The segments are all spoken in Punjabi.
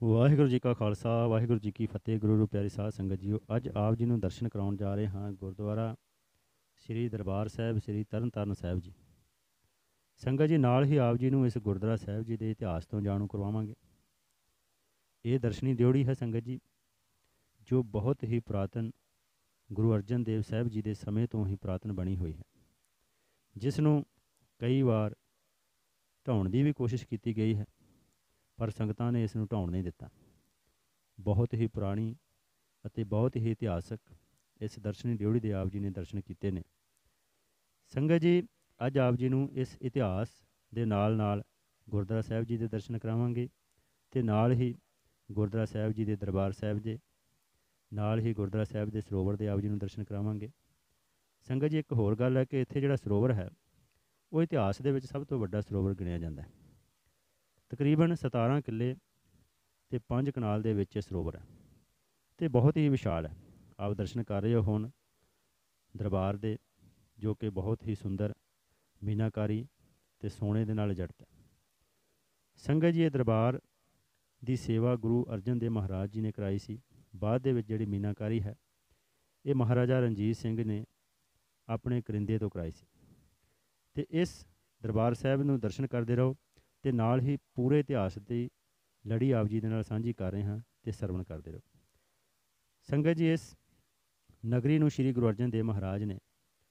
ਵਾਹਿਗੁਰੂ ਜੀ ਕਾ ਖਾਲਸਾ ਵਾਹਿਗੁਰੂ ਜੀ ਕੀ ਫਤਿਹ। ਗੁਰੂ ਨੂੰ ਪਿਆਰੀ ਸਾਧ ਸੰਗਤ ਜੀਓ, ਅੱਜ ਆਪ ਜੀ ਨੂੰ ਦਰਸ਼ਨ ਕਰਾਉਣ ਜਾ ਰਹੇ ਹਾਂ ਗੁਰਦੁਆਰਾ ਸ੍ਰੀ ਦਰਬਾਰ ਸਾਹਿਬ ਸ੍ਰੀ ਤਰਨਤਾਰਨ ਸਾਹਿਬ ਜੀ। ਸੰਗਤ ਜੀ, ਨਾਲ ਹੀ ਆਪ ਜੀ ਨੂੰ ਇਸ ਗੁਰਦੁਆਰਾ ਸਾਹਿਬ ਜੀ ਦੇ ਇਤਿਹਾਸ ਤੋਂ ਜਾਣੂ ਕਰਵਾਵਾਂਗੇ। ਇਹ ਦਰਸ਼ਨੀ ਦਿਓੜੀ ਹੈ ਸੰਗਤ ਜੀ, ਜੋ ਬਹੁਤ ਹੀ ਪੁਰਾਤਨ ਗੁਰੂ ਅਰਜਨ ਦੇਵ ਸਾਹਿਬ ਜੀ ਦੇ ਸਮੇਂ ਤੋਂ ਹੀ ਪੁਰਾਤਨ ਬਣੀ ਹੋਈ ਹੈ, ਜਿਸ ਨੂੰ ਕਈ ਵਾਰ ਢਾਉਣ ਦੀ ਵੀ ਕੋਸ਼ਿਸ਼ ਕੀਤੀ ਗਈ ਹੈ, ਪਰ ਸੰਗਤਾਂ ਨੇ ਇਸ ਨੂੰ ਢਾਉਣ ਨਹੀਂ ਦਿੱਤਾ। ਬਹੁਤ ਹੀ ਪੁਰਾਣੀ ਅਤੇ ਬਹੁਤ ਹੀ ਇਤਿਹਾਸਕ ਇਸ ਦਰਸ਼ਨੀ ਡਿਓੜੀ ਦੇ ਆਪ ਜੀ ਨੇ ਦਰਸ਼ਨ ਕੀਤੇ ਨੇ। ਸੰਗਤ ਜੀ, ਅੱਜ ਆਪ ਜੀ ਨੂੰ ਇਸ ਇਤਿਹਾਸ ਦੇ ਨਾਲ ਨਾਲ ਗੁਰਦੁਆਰਾ ਸਾਹਿਬ ਜੀ ਦੇ ਦਰਸ਼ਨ ਕਰਾਵਾਂਗੇ ਅਤੇ ਨਾਲ ਹੀ ਗੁਰਦੁਆਰਾ ਸਾਹਿਬ ਜੀ ਦੇ ਦਰਬਾਰ ਸਾਹਿਬ ਦੇ ਨਾਲ ਹੀ ਗੁਰਦੁਆਰਾ ਸਾਹਿਬ ਦੇ ਸਰੋਵਰ ਦੇ ਆਪ ਜੀ ਨੂੰ ਦਰਸ਼ਨ ਕਰਾਵਾਂਗੇ। ਸੰਗਤ ਜੀ, ਇੱਕ ਹੋਰ ਗੱਲ ਹੈ ਕਿ ਇੱਥੇ ਜਿਹੜਾ ਸਰੋਵਰ ਹੈ ਉਹ ਇਤਿਹਾਸ ਦੇ ਵਿੱਚ ਸਭ ਤੋਂ ਵੱਡਾ ਸਰੋਵਰ ਗਿਣਿਆ ਜਾਂਦਾ ਹੈ। ਤਕਰੀਬਨ 17 ਕਿੱਲੇ ਅਤੇ 5 ਕਨਾਲ ਦੇ ਵਿੱਚ ਸਰੋਵਰ ਹੈ ਅਤੇ ਬਹੁਤ ਹੀ ਵਿਸ਼ਾਲ ਹੈ। ਆਪ ਦਰਸ਼ਨ ਕਰ ਰਹੇ ਹੋ ਹੁਣ ਦਰਬਾਰ ਦੇ, ਜੋ ਕਿ ਬਹੁਤ ਹੀ ਸੁੰਦਰ ਮੀਨਾਕਾਰੀ ਅਤੇ ਸੋਨੇ ਦੇ ਨਾਲ ਜੜਤ ਹੈ। ਸੰਗਤ ਜੀ, ਇਹ ਦਰਬਾਰ ਦੀ ਸੇਵਾ ਗੁਰੂ ਅਰਜਨ ਦੇਵ ਮਹਾਰਾਜ ਜੀ ਨੇ ਕਰਾਈ ਸੀ। ਬਾਅਦ ਦੇ ਵਿੱਚ ਜਿਹੜੀ ਮੀਨਾਕਾਰੀ ਹੈ ਇਹ ਮਹਾਰਾਜਾ ਰਣਜੀਤ ਸਿੰਘ ਨੇ ਆਪਣੇ ਕਰਿੰਦੇ ਤੋਂ ਕਰਾਈ ਸੀ। ਅਤੇ ਇਸ ਦਰਬਾਰ ਸਾਹਿਬ ਨੂੰ ਦਰਸ਼ਨ ਕਰਦੇ ਰਹੋ ਅਤੇ ਨਾਲ ਹੀ ਪੂਰੇ ਇਤਿਹਾਸ ਦੀ ਲੜੀ ਆਪ ਜੀ ਦੇ ਨਾਲ ਸਾਂਝੀ ਕਰ ਰਹੇ ਹਾਂ ਅਤੇ ਸਰਵਣ ਕਰਦੇ ਰਹੋ। ਸੰਗਤ ਜੀ, ਇਸ ਨਗਰੀ ਨੂੰ ਸ਼੍ਰੀ ਗੁਰੂ ਅਰਜਨ ਦੇਵ ਮਹਾਰਾਜ ਨੇ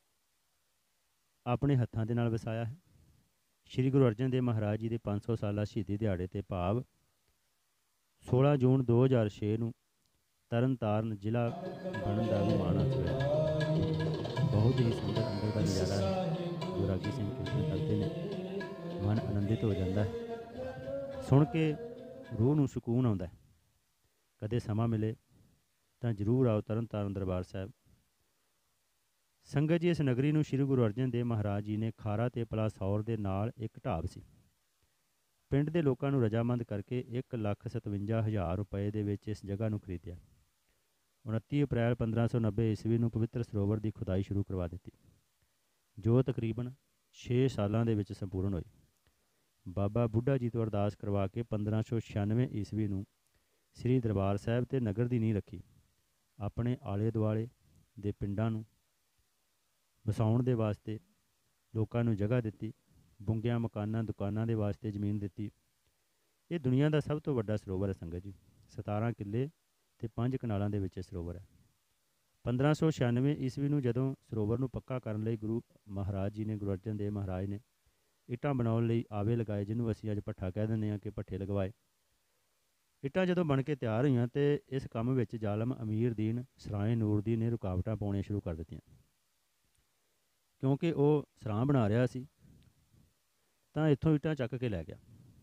ਆਪਣੇ ਹੱਥਾਂ ਦੇ ਨਾਲ ਵਸਾਇਆ ਹੈ। ਸ਼੍ਰੀ ਗੁਰੂ ਅਰਜਨ ਦੇਵ ਮਹਾਰਾਜ ਜੀ ਦੇ 500 ਸਾਲਾ ਸ਼ਹੀਦੀ ਦਿਹਾੜੇ 'ਤੇ ਭਾਵ 16 ਜੂਨ 2006 ਨੂੰ ਤਰਨ ਤਾਰਨ ਜ਼ਿਲ੍ਹਾ ਬਣਨ ਦਾ ਵੀ ਮਾਣ ਹਾਸਲ ਹੋਇਆ। ਬਹੁਤ ਹੀ ਸੁੰਦਰ ਅੰਦਰ ਦਾ ਨਜ਼ਾਰਾ ਹੈ। ਜੋ ਰਾਗੀ ਸਿੰਘ ਕੀਰਤਨ ਕਰਦੇ ਨੇ, ਮਨ ਆਨੰਦਿਤ ਹੋ ਜਾਂਦਾ ਹੈ, ਸੁਣ ਕੇ ਰੂਹ ਨੂੰ ਸਕੂਨ ਆਉਂਦਾ ਹੈ। ਕਦੇ ਸਮਾਂ ਮਿਲੇ ਤਾਂ ਜ਼ਰੂਰ ਆਓ ਤਰਨ ਤਾਰਨ ਦਰਬਾਰ ਸਾਹਿਬ। ਸੰਗਤ ਜੀ, ਇਸ ਨਗਰੀ ਨੂੰ ਸ਼੍ਰੀ ਗੁਰੂ ਅਰਜਨ ਦੇਵ ਮਹਾਰਾਜ ਜੀ ਨੇ ਖਾਰਾ ਅਤੇ ਪਲਾਸੌਰ ਦੇ ਨਾਲ ਇੱਕ ਢਾਬ ਸੀ। ਪਿੰਡ ਦੇ ਲੋਕਾਂ ਨੂੰ ਰਜਾਮੰਦ ਕਰਕੇ 1,57,000 ਰੁਪਏ ਦੇ ਵਿੱਚ ਇਸ ਜਗ੍ਹਾ ਨੂੰ ਖਰੀਦਿਆ। 29 ਅਪ੍ਰੈਲ 1590 ਈਸਵੀ ਨੂੰ ਪਵਿੱਤਰ ਸਰੋਵਰ ਦੀ ਖੁਦਾਈ ਸ਼ੁਰੂ ਕਰਵਾ ਦਿੱਤੀ, ਜੋ ਤਕਰੀਬਨ 6 ਸਾਲਾਂ ਦੇ ਵਿੱਚ ਸੰਪੂਰਨ ਹੋਈ। ਬਾਬਾ ਬੁੱਢਾ ਜੀ ਤੋਂ ਅਰਦਾਸ ਕਰਵਾ ਕੇ 1596 ਈਸਵੀ ਨੂੰ ਸ੍ਰੀ ਦਰਬਾਰ ਸਾਹਿਬ ਅਤੇ ਨਗਰ ਦੀ ਨੀਂਹ ਰੱਖੀ। ਆਪਣੇ ਆਲੇ ਦੁਆਲੇ ਦੇ ਪਿੰਡਾਂ ਨੂੰ ਵਸਾਉਣ ਦੇ ਵਾਸਤੇ ਲੋਕਾਂ ਨੂੰ ਜਗ੍ਹਾ ਦਿੱਤੀ। ਬੁੰਗਿਆਂ ਮਕਾਨਾਂ ਦੁਕਾਨਾਂ ਦੇ ਵਾਸਤੇ ਜ਼ਮੀਨ ਦਿੱਤੀ। ਇਹ ਦੁਨੀਆ ਦਾ ਸਭ ਤੋਂ ਵੱਡਾ ਸਰੋਵਰ ਹੈ ਸੰਗਤ ਜੀ। 17 ਕਿੱਲੇ ਅਤੇ 5 ਕਨਾਲਾਂ ਦੇ ਵਿੱਚ ਇਹ ਸਰੋਵਰ ਹੈ। 1596 ਈਸਵੀ ਨੂੰ ਜਦੋਂ ਸਰੋਵਰ ਨੂੰ ਪੱਕਾ ਕਰਨ ਲਈ ਗੁਰੂ ਮਹਾਰਾਜ ਜੀ ਨੇ, ਗੁਰੂ ਅਰਜਨ ਦੇਵ ਮਹਾਰਾਜ ਨੇ ਇੱਟਾਂ ਬਣਾਉਣ ਲਈ ਆਵੇ ਲਗਾਏ, ਜਿਹਨੂੰ ਅਸੀਂ ਅੱਜ ਭੱਠਾ ਕਹਿ ਦਿੰਦੇ ਹਾਂ ਕਿ ਭੱਠੇ ਲਗਵਾਏ। ਇੱਟਾਂ ਜਦੋਂ ਬਣ ਕੇ ਤਿਆਰ ਹੋਈਆਂ ਅਤੇ ਇਸ ਕੰਮ ਵਿੱਚ ਜ਼ਾਲਮ ਅਮੀਰ ਦੀਨ ਸਰਾਏ ਨੂਰਦੀਨ ਨੇ ਰੁਕਾਵਟਾਂ ਪਾਉਣੀਆਂ ਸ਼ੁਰੂ ਕਰ ਦਿੱਤੀਆਂ। ਕਿਉਂਕਿ ਉਹ ਸਰਾਂ ਬਣਾ ਰਿਹਾ ਸੀ ਤਾਂ ਇੱਥੋਂ ਇੱਟਾਂ ਚੱਕ ਕੇ ਲੈ ਗਿਆ।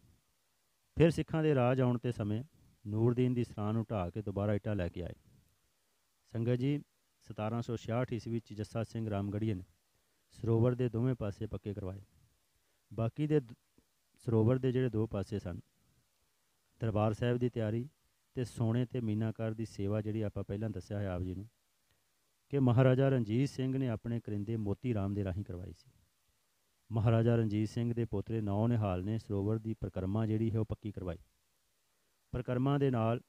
ਫਿਰ ਸਿੱਖਾਂ ਦੇ ਰਾਜ ਆਉਣ 'ਤੇ ਸਮੇਂ ਨੂਰਦੀਨ ਦੀ ਸਰਾਂ ਨੂੰ ਢਾਹ ਕੇ ਦੁਬਾਰਾ ਇੱਟਾਂ ਲੈ ਕੇ ਆਏ। ਸੰਗਤ ਜੀ, 1766 ਈਸਵੀ ਵਿੱਚ ਜੱਸਾ ਸਿੰਘ ਰਾਮਗੜੀਏ ਨੇ ਸਰੋਵਰ ਦੇ ਦੋਵੇਂ ਪਾਸੇ ਪੱਕੇ ਕਰਵਾਏ। ਬਾਕੀ ਦੇ ਸਰੋਵਰ ਦੇ ਜਿਹੜੇ 2 ਪਾਸੇ ਸਨ, ਦਰਬਾਰ ਸਾਹਿਬ ਦੀ ਤਿਆਰੀ ਅਤੇ ਸੋਨੇ ਅਤੇ ਮੀਨਾਕਾਰ ਦੀ ਸੇਵਾ, ਜਿਹੜੀ ਆਪਾਂ ਪਹਿਲਾਂ ਦੱਸਿਆ ਹੈ ਆਪ ਜੀ ਨੂੰ ਕਿ ਮਹਾਰਾਜਾ ਰਣਜੀਤ ਸਿੰਘ ਨੇ ਆਪਣੇ ਕਰਿੰਦੇ ਮੋਤੀ ਰਾਮ ਦੇ ਰਾਹੀਂ ਕਰਵਾਈ ਸੀ। ਮਹਾਰਾਜਾ ਰਣਜੀਤ ਸਿੰਘ ਦੇ ਪੋਤਰੇ ਨੌ ਨਿਹਾਲ ਨੇ ਸਰੋਵਰ ਦੀ ਪਰਿਕਰਮਾ ਜਿਹੜੀ ਹੈ ਉਹ ਪੱਕੀ ਕਰਵਾਈ। ਪਰਿਕਰਮਾ ਦੇ ਨਾਲ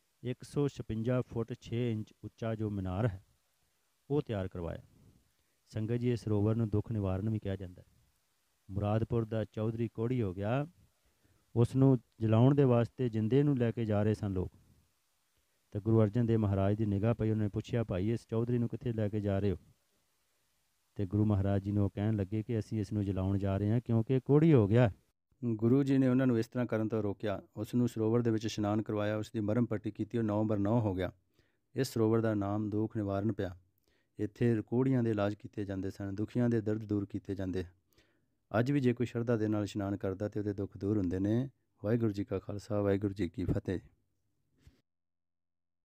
156 ਫੁੱਟ 6 ਇੰਚ ਉੱਚਾ ਜੋ ਮੀਨਾਰ ਹੈ ਉਹ ਤਿਆਰ ਕਰਵਾਇਆ। ਸੰਗਤ ਜੀ, ਇਸ ਸਰੋਵਰ ਨੂੰ ਦੁੱਖ ਨਿਵਾਰਨ ਵੀ ਕਿਹਾ ਜਾਂਦਾ ਹੈ। ਮੁਰਾਦਪੁਰ ਦਾ ਚੌਧਰੀ ਕੋਹੜੀ ਹੋ ਗਿਆ, ਉਸ ਨੂੰ ਜਲਾਉਣ ਦੇ ਵਾਸਤੇ ਜਿੰਦੇ ਨੂੰ ਲੈ ਕੇ ਜਾ ਰਹੇ ਸਨ ਲੋਕ, ਤਾਂ ਗੁਰੂ ਅਰਜਨ ਦੇਵ ਮਹਾਰਾਜ ਦੀ ਨਿਗਾਹ ਪਈ। ਉਹਨਾਂ ਨੇ ਪੁੱਛਿਆ, ਭਾਈ ਇਸ ਚੌਧਰੀ ਨੂੰ ਕਿੱਥੇ ਲੈ ਕੇ ਜਾ ਰਹੇ ਹੋ? ਅਤੇ ਗੁਰੂ ਮਹਾਰਾਜ ਜੀ ਨੂੰ ਉਹ ਕਹਿਣ ਲੱਗੇ ਕਿ ਅਸੀਂ ਇਸ ਨੂੰ ਜਲਾਉਣ ਜਾ ਰਹੇ ਹਾਂ ਕਿਉਂਕਿ ਕੋਹੜੀ ਹੋ ਗਿਆ। ਗੁਰੂ ਜੀ ਨੇ ਉਹਨਾਂ ਨੂੰ ਇਸ ਤਰ੍ਹਾਂ ਕਰਨ ਤੋਂ ਰੋਕਿਆ, ਉਸ ਨੂੰ ਸਰੋਵਰ ਦੇ ਵਿੱਚ ਇਸ਼ਨਾਨ ਕਰਵਾਇਆ, ਉਸ ਦੀ ਮਰਮ ਪੱਟੀ ਕੀਤੀ, ਉਹ 9/9 ਹੋ ਗਿਆ। ਇਸ ਸਰੋਵਰ ਦਾ ਨਾਮ ਦੁੱਖ ਨਿਵਾਰਨ ਪਿਆ। ਇੱਥੇ ਕੋਹੜੀਆਂ ਦੇ ਇਲਾਜ ਕੀਤੇ ਜਾਂਦੇ ਸਨ, ਦੁਖੀਆਂ ਦੇ ਦਰਦ ਦੂਰ ਕੀਤੇ ਜਾਂਦੇ। ਅੱਜ ਵੀ ਜੇ ਕੋਈ ਸ਼ਰਧਾ ਦੇ ਨਾਲ ਇਸ਼ਨਾਨ ਕਰਦਾ ਤਾਂ ਉਹਦੇ ਦੁੱਖ ਦੂਰ ਹੁੰਦੇ ਨੇ। ਵਾਹਿਗੁਰੂ ਜੀ ਕਾ ਖਾਲਸਾ, ਵਾਹਿਗੁਰੂ ਜੀ ਕੀ ਫਤਿਹ।